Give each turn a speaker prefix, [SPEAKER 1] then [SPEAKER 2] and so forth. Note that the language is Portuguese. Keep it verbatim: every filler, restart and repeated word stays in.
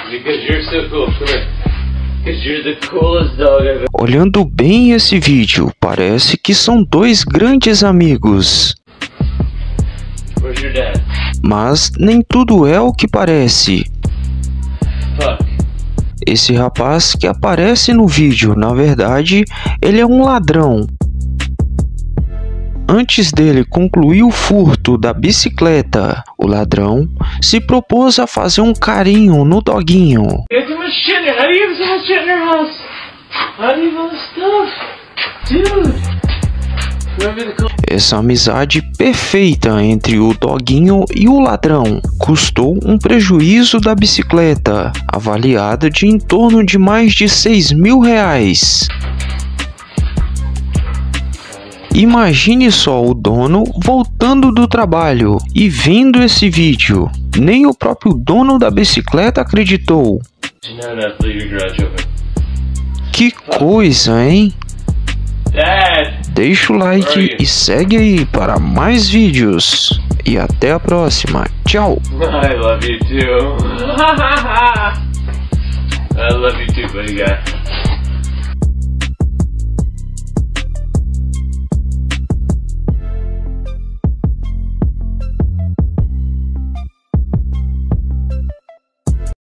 [SPEAKER 1] Because you're so cool. Come here. Because you're the coolest dog I've ever...
[SPEAKER 2] Olhando bem esse vídeo, parece que são dois grandes amigos.
[SPEAKER 1] Where's your dad?
[SPEAKER 2] Mas nem tudo é o que parece.
[SPEAKER 1] Fuck.
[SPEAKER 2] Esse rapaz que aparece no vídeo, na verdade, ele é um ladrão. Antes dele concluir o furto da bicicleta, o ladrão se propôs a fazer um carinho no doguinho.
[SPEAKER 1] Get too much shit in here. How do you have so much shit in your house? How do you have all this stuff? Dude. Remember the cool...
[SPEAKER 2] Essa amizade perfeita entre o doguinho e o ladrão custou um prejuízo da bicicleta, avaliada de em torno de mais de seis mil reais. Imagine só o dono voltando do trabalho e vendo esse vídeo. Nem o próprio dono da bicicleta acreditou. Que coisa, hein?
[SPEAKER 1] Dad.
[SPEAKER 2] Deixa o like e segue aí para mais vídeos. E até a próxima. Tchau.
[SPEAKER 1] I love you too. I love you too, buddy guy.